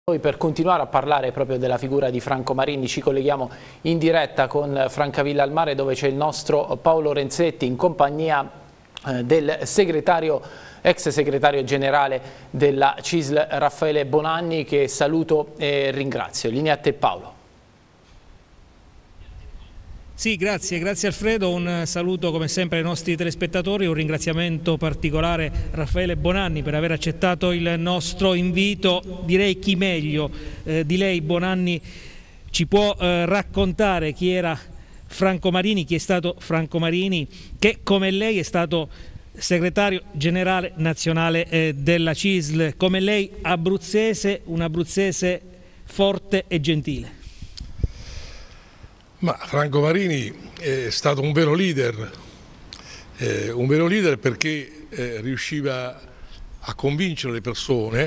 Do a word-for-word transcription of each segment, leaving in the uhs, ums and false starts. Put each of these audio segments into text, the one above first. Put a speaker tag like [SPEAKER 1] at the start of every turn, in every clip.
[SPEAKER 1] Noi per continuare a parlare proprio della figura di Franco Marini ci colleghiamo in diretta con Francavilla al Mare, dove c'è il nostro Paolo Renzetti in compagnia eh, del segretario, ex segretario generale della C I S L Raffaele Bonanni, che saluto e ringrazio. Linea a te, Paolo.
[SPEAKER 2] Sì, grazie, grazie Alfredo, un saluto come sempre ai nostri telespettatori, un ringraziamento particolare a Raffaele Bonanni per aver accettato il nostro invito. Direi chi meglio eh, di lei, Bonanni, ci può eh, raccontare chi era Franco Marini, chi è stato Franco Marini, che come lei è stato segretario generale nazionale eh, della C I S L, come lei abruzzese, un abruzzese forte e gentile.
[SPEAKER 3] Ma Franco Marini è stato un vero leader, eh, un vero leader perché eh, riusciva a convincere le persone,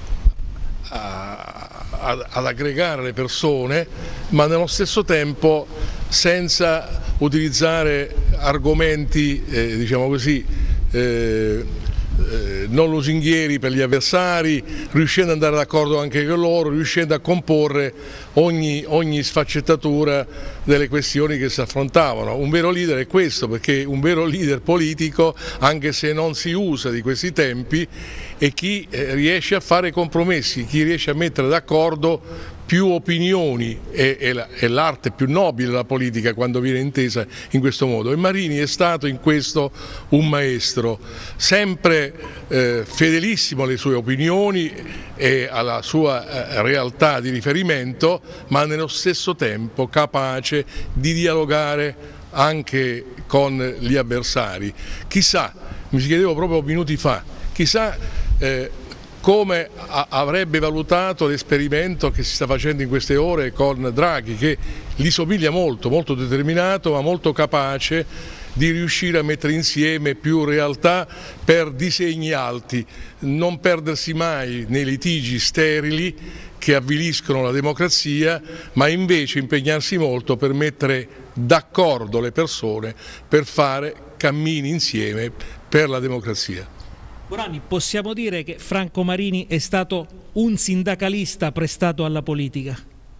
[SPEAKER 3] a, a, ad aggregare le persone, ma nello stesso tempo senza utilizzare argomenti, eh, diciamo così, eh, eh, non lusinghieri per gli avversari, riuscendo ad andare d'accordo anche con loro, riuscendo a comporre ogni, ogni sfaccettatura delle questioni che si affrontavano. Un vero leader è questo, perché un vero leader politico, anche se non si usa di questi tempi, è chi eh, riesce a fare compromessi, chi riesce a mettere d'accordo più opinioni. È l'arte più nobile della politica quando viene intesa in questo modo, e Marini è stato in questo un maestro, sempre eh, fedelissimo alle sue opinioni e alla sua eh, realtà di riferimento, ma nello stesso tempo capace di dialogare anche con gli avversari. Chissà, mi chiedevo proprio minuti fa, chissà eh, come avrebbe valutato l'esperimento che si sta facendo in queste ore con Draghi, che gli somiglia molto, molto determinato ma molto capace di riuscire a mettere insieme più realtà per disegni alti, non perdersi mai nei litigi sterili che avviliscono la democrazia, ma invece impegnarsi molto per mettere d'accordo le persone per fare cammini insieme per la democrazia.
[SPEAKER 2] Bonanni, possiamo dire che Franco Marini è stato un sindacalista prestato alla politica?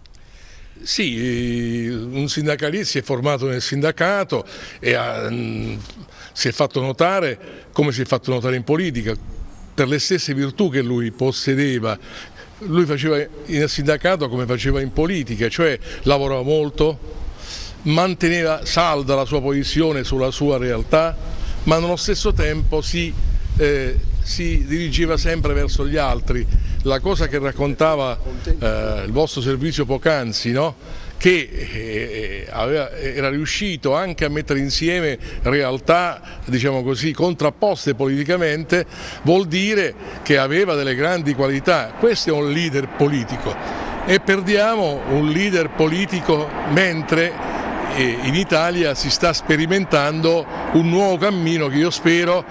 [SPEAKER 3] Sì, un sindacalista, si è formato nel sindacato e ha, si è fatto notare come si è fatto notare in politica, per le stesse virtù che lui possedeva. Lui faceva nel sindacato come faceva in politica, cioè lavorava molto, manteneva salda la sua posizione sulla sua realtà, ma nello stesso tempo si Eh, si dirigeva sempre verso gli altri. La cosa che raccontava eh, il vostro servizio poc'anzi, no? Che eh, aveva, era riuscito anche a mettere insieme realtà, diciamo così, contrapposte politicamente, vuol dire che aveva delle grandi qualità. Questo è un leader politico, e perdiamo un leader politico mentre in Italia si sta sperimentando un nuovo cammino che io spero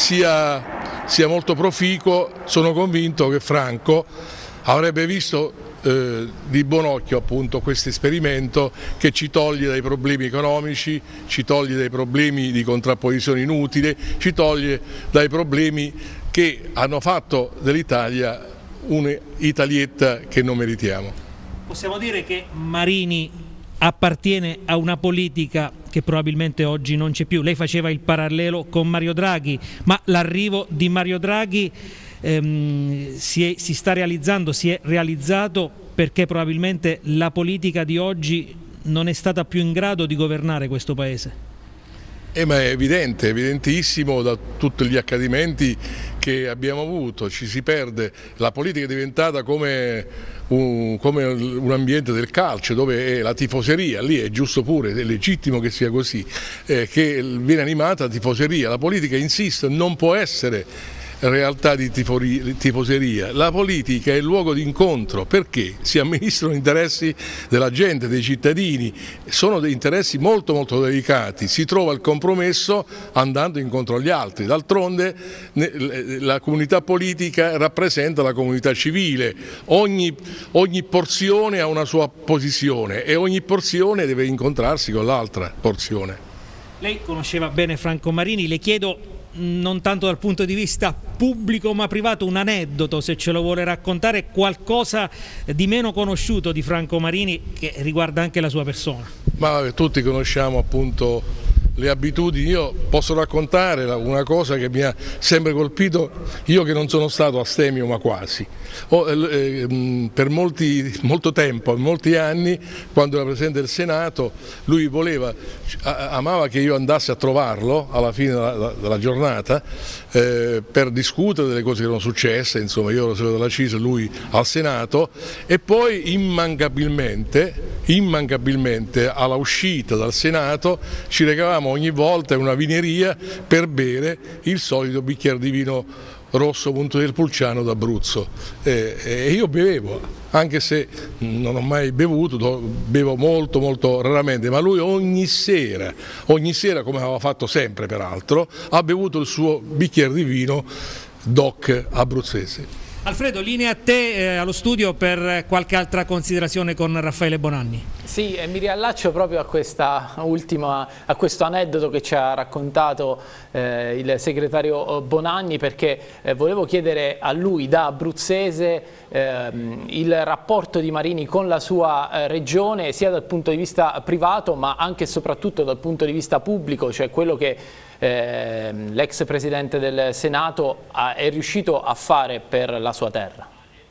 [SPEAKER 3] sia, sia molto proficuo. Sono convinto che Franco avrebbe visto eh, di buon occhio appunto questo esperimento, che ci toglie dai problemi economici, ci toglie dai problemi di contrapposizione inutile, ci toglie dai problemi che hanno fatto dell'Italia un'Italietta che non meritiamo.
[SPEAKER 2] Possiamo dire che Marini appartiene a una politica che probabilmente oggi non c'è più. Lei faceva il parallelo con Mario Draghi, ma l'arrivo di Mario Draghi ehm, si, è, si sta realizzando, si è realizzato perché probabilmente la politica di oggi non è stata più in grado di governare questo Paese.
[SPEAKER 3] Eh, ma è evidente, evidentissimo da tutti gli accadimenti che abbiamo avuto, ci si perde, la politica è diventata come un, come un ambiente del calcio, dove è la tifoseria, lì è giusto pure, è legittimo che sia così, eh, che viene animata la tifoseria. La politica, insisto, non può essere realtà di tifoseria. La politica è il luogo di incontro, perché si amministrano gli interessi della gente, dei cittadini, sono dei interessi molto molto delicati, si trova il compromesso andando incontro agli altri. D'altronde la comunità politica rappresenta la comunità civile, ogni, ogni porzione ha una sua posizione e ogni porzione deve incontrarsi con l'altra porzione.
[SPEAKER 2] Lei conosceva bene Franco Marini, le chiedo non tanto dal punto di vista pubblico ma privato, un aneddoto, se ce lo vuole raccontare, qualcosa di meno conosciuto di Franco Marini che riguarda anche la sua persona.
[SPEAKER 3] Ma tutti conosciamo appunto le abitudini. Io posso raccontare una cosa che mi ha sempre colpito, io che non sono stato astemio ma quasi. Ho, eh, per molti, molto tempo, molti anni, quando era Presidente del Senato, lui voleva, amava che io andassi a trovarlo alla fine della, della giornata eh, per discutere delle cose che erano successe, insomma io ero segretario della C I S, lui al Senato, e poi immancabilmente, immancabilmente alla uscita dal Senato ci recavamo ogni volta in una vineria per bere il solito bicchiere di vino rosso Punto del Pulciano d'Abruzzo, e, e io bevevo, anche se non ho mai bevuto, bevo molto molto raramente, ma lui ogni sera, ogni sera come aveva fatto sempre peraltro, ha bevuto il suo bicchiere di vino DOC abruzzese.
[SPEAKER 2] Alfredo, linea a te eh, allo studio per qualche altra considerazione con Raffaele Bonanni.
[SPEAKER 1] Sì, e mi riallaccio proprio a, questa ultima, a questo aneddoto che ci ha raccontato eh, il segretario Bonanni, perché eh, volevo chiedere a lui, da abruzzese, eh, il rapporto di Marini con la sua eh, regione, sia dal punto di vista privato ma anche e soprattutto dal punto di vista pubblico, cioè quello che eh, l'ex Presidente del Senato ha, è riuscito a fare per la sua terra.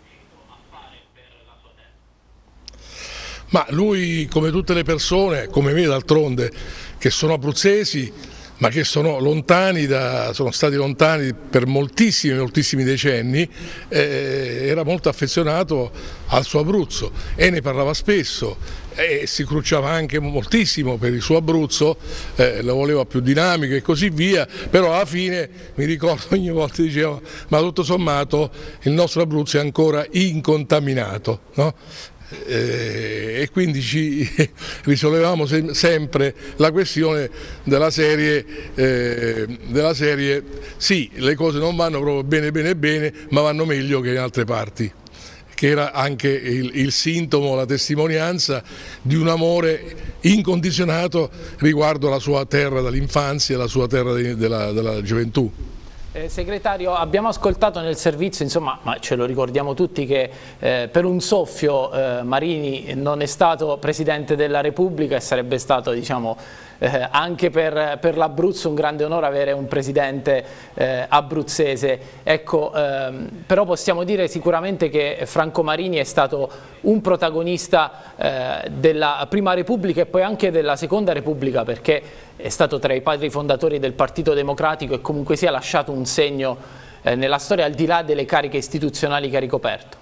[SPEAKER 3] Ma lui, come tutte le persone, come me d'altronde, che sono abruzzesi, ma che sono lontani da, sono stati lontani per moltissimi, moltissimi decenni, eh, era molto affezionato al suo Abruzzo e ne parlava spesso e si crucciava anche moltissimo per il suo Abruzzo, eh, lo voleva più dinamico e così via, però alla fine mi ricordo ogni volta diceva ma tutto sommato il nostro Abruzzo è ancora incontaminato, no? Eh, e quindi ci risolevamo se sempre la questione della serie, eh, della serie sì, le cose non vanno proprio bene bene bene, ma vanno meglio che in altre parti, che era anche il, il sintomo, la testimonianza di un amore incondizionato riguardo alla sua terra dall'infanzia e alla sua terra di, della, della gioventù.
[SPEAKER 1] Eh, segretario, abbiamo ascoltato nel servizio, insomma, ma ce lo ricordiamo tutti, che eh, per un soffio eh, Marini non è stato Presidente della Repubblica e sarebbe stato, diciamo, eh, anche per, per l'Abruzzo un grande onore avere un Presidente eh, abruzzese. Ecco, ehm, però possiamo dire sicuramente che Franco Marini è stato un protagonista eh, della Prima Repubblica e poi anche della Seconda Repubblica, perché è stato tra i padri fondatori del Partito Democratico e comunque sia lasciato un segno eh, nella storia, al di là delle cariche istituzionali che ha ricoperto.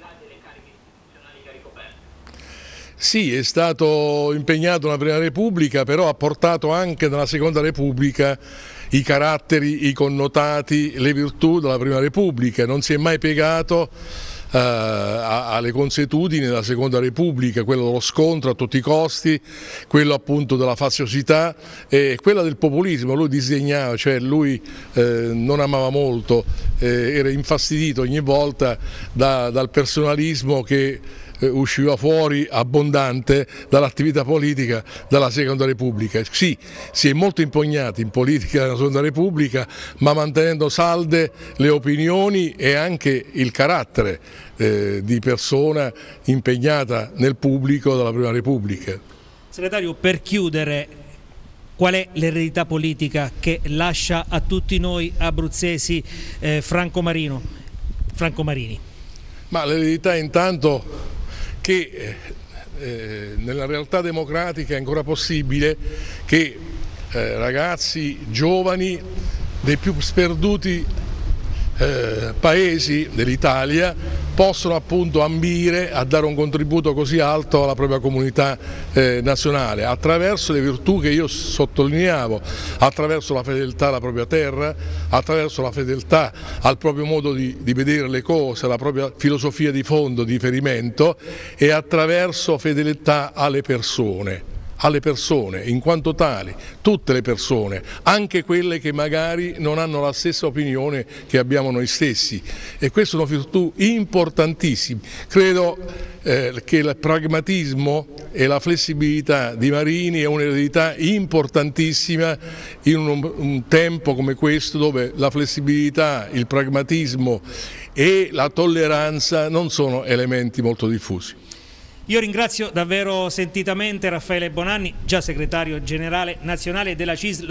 [SPEAKER 3] Sì, è stato impegnato nella Prima Repubblica, però ha portato anche nella Seconda Repubblica i caratteri, i connotati, le virtù della Prima Repubblica, non si è mai piegato Uh, alle consuetudini della Seconda Repubblica, quello dello scontro a tutti i costi, quello appunto della faziosità e quella del populismo. Lui disegnava, cioè lui eh, non amava molto, eh, era infastidito ogni volta da, dal personalismo che eh, usciva fuori abbondante dall'attività politica della Seconda Repubblica. Sì, si è molto impegnati in politica della Seconda Repubblica, ma mantenendo salde le opinioni e anche il carattere eh, di persona impegnata nel pubblico della Prima Repubblica.
[SPEAKER 2] Segretario, per chiudere, qual è l'eredità politica che lascia a tutti noi abruzzesi eh, Franco Marino, Franco Marini?
[SPEAKER 3] Ma l'eredità intanto che eh, nella realtà democratica è ancora possibile che eh, ragazzi giovani dei più sperduti eh, paesi dell'Italia possono appunto ambire a dare un contributo così alto alla propria comunità eh, nazionale attraverso le virtù che io sottolineavo, attraverso la fedeltà alla propria terra, attraverso la fedeltà al proprio modo di, di vedere le cose, alla propria filosofia di fondo, di riferimento, e attraverso fedeltà alle persone, alle persone, in quanto tali, tutte le persone, anche quelle che magari non hanno la stessa opinione che abbiamo noi stessi, e questa è una virtù importantissima. Credo eh, che il pragmatismo e la flessibilità di Marini è un'eredità importantissima in un, un tempo come questo, dove la flessibilità, il pragmatismo e la tolleranza non sono elementi molto diffusi.
[SPEAKER 2] Io ringrazio davvero sentitamente Raffaele Bonanni, già segretario generale nazionale della C I S L.